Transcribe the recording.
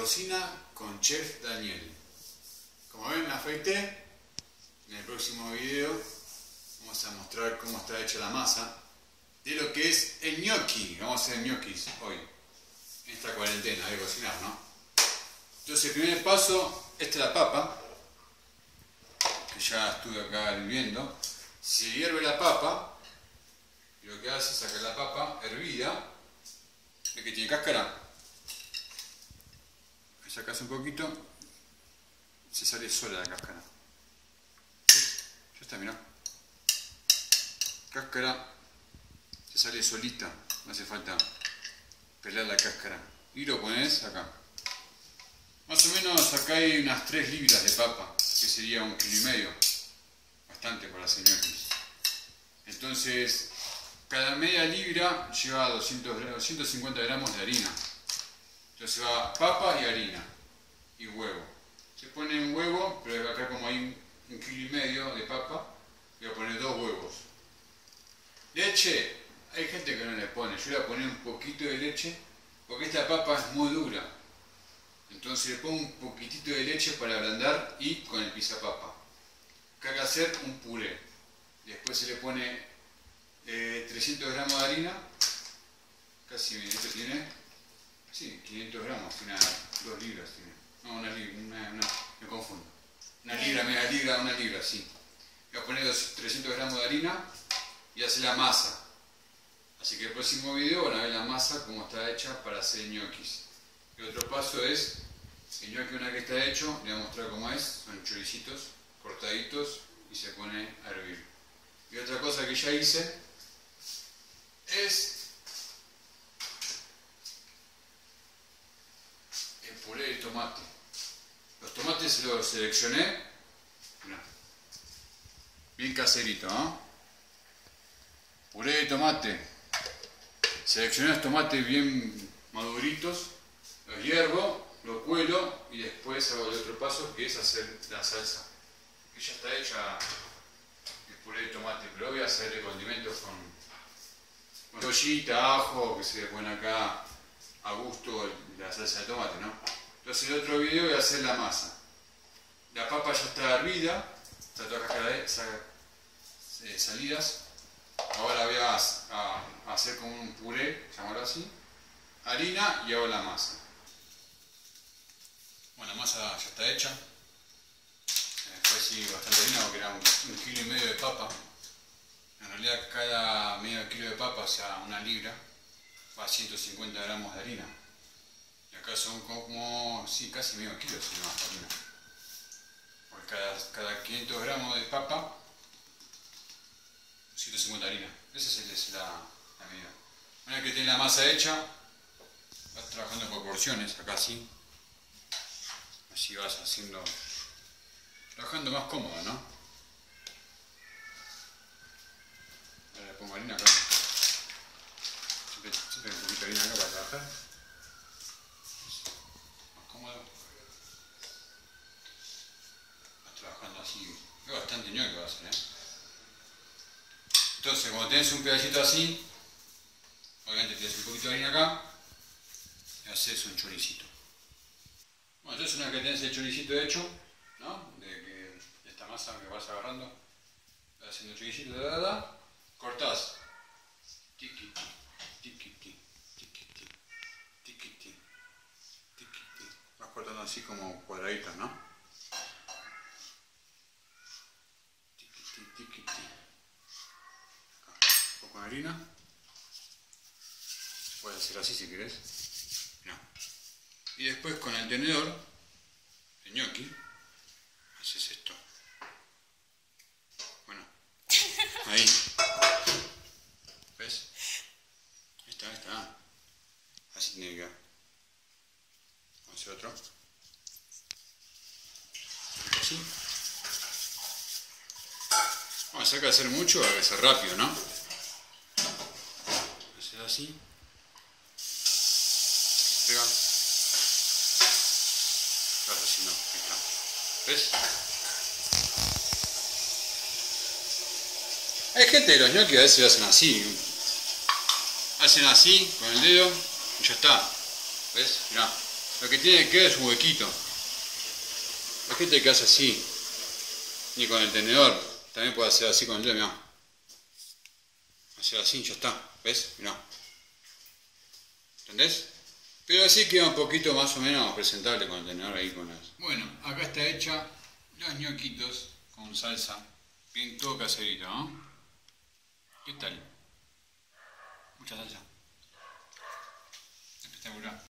cocina con Chef Daniel. Como ven, me afeité. En el próximo video vamos a mostrar cómo está hecha la masa de lo que es el gnocchi. Vamos a hacer ñoquis hoy, en esta cuarentena de cocinar, ¿no? Entonces, el primer paso, esta es la papa, que ya estuve acá hirviendo. Se hierve la papa, y lo que hace es sacar la papa hervida, de que tiene cáscara. Le sacas un poquito, se sale sola la cáscara. Ya está, mirá. Cáscara se sale solita, no hace falta pelar la cáscara. Y lo pones acá. Más o menos acá hay unas 3 libras de papa, que sería 1,5 kg. Bastante para hacer ñoquis. Entonces, cada media libra lleva 250 gramos de harina. Entonces va papa y harina y huevo. Se pone un huevo, pero acá como hay 1,5 kg de papa, voy a poner 2 huevos. Leche, hay gente que no le pone. Yo le voy a poner un poquito de leche, porque esta papa es muy dura. Entonces le pongo un poquitito de leche para ablandar y con el pisapapa. Acá hay que hacer un puré. Después se le pone 300 gramos de harina. Casi, esto tiene, sí, 500 gramos, tiene 2 libras. Tiene. No, una libra, me confundo. Una libra, media libra, una libra, sí. Voy a poner 300 gramos de harina y hacer la masa. Así que el próximo video van a ver la masa como está hecha para hacer ñoquis. Y otro paso es, el gnocchi una vez que está hecho, le voy a mostrar cómo es, son choricitos cortaditos y se pone a hervir. Y otra cosa que ya hice es el puré de tomate. Los tomates los seleccioné, mirá, bien caserito, ¿no? Puré de tomate. Seleccioné los tomates bien maduritos, los hiervo, los cuelo y después hago el otro paso, que es hacer la salsa. Que ya está hecha el puré de tomate, pero voy a hacer el condimento con cebollita, ajo, que se le pone acá a gusto la salsa de tomate, ¿no? Entonces en el otro video voy a hacer la masa. La papa ya está hervida, está toda salidas. Ahora voy a hacer como un puré, llamarlo así, harina y hago la masa. Bueno, la masa ya está hecha. Fue así bastante harina porque era 1,5 kg de papa. En realidad cada medio kilo de papa, o sea 1 libra, va a 150 gramos de harina. Y acá son como, sí, casi medio kilo si no más harina. Porque cada 500 gramos de papa, 150 harina. Esa es la medida. Una vez que tiene la masa hecha, vas trabajando por porciones, acá sí. Así vas haciendo, trabajando más cómodo, ¿no? Ahora le pongo harina acá. Siempre un poquito de harina acá para trabajar. Más cómodo. Vas trabajando así. Es bastante ñoqui va a ser, ¿eh? Entonces, cuando tenés un pedacito así, obviamente tienes un poquito de harina acá y haces un choricito. Bueno, entonces una vez que tenés el choricito hecho, ¿no? De esta masa que vas agarrando, vas haciendo choricito, cortás. Tiquiti, tiquiti, tiquiti, tiquiti, tiquiti. Vas cortando así como cuadraditos, ¿no? Tiquiti, tiquiti. Un poco de harina. Puedes hacer así si querés. No. Y después con el tenedor de gnocchi haces esto. Bueno, ahí. ¿Ves? Ahí está. Así tiene que quedar. Vamos a hacer otro. Así. Bueno, si hay que hacer mucho, hay que hacer rápido, ¿no? Hacer así. Pega. Claro, si no, ahí está. ¿Ves? Hay gente de los ñoquis que a veces lo hacen así. Hacen así, con el dedo, y ya está. ¿Ves? Mirá. Lo que tiene que quedar es un huequito. Hay gente que hace así, ni con el tenedor. También puede hacer así con el dedo, mirá. Hacer así, ya está. ¿Ves? Mirá. ¿Entendés? Pero así queda un poquito más o menos presentable con el tenedor ahí con las... Bueno, acá está hecha los ñoquitos con salsa. Bien todo caserito, ¿no? ¿Qué tal? Mucha salsa. Espectacular.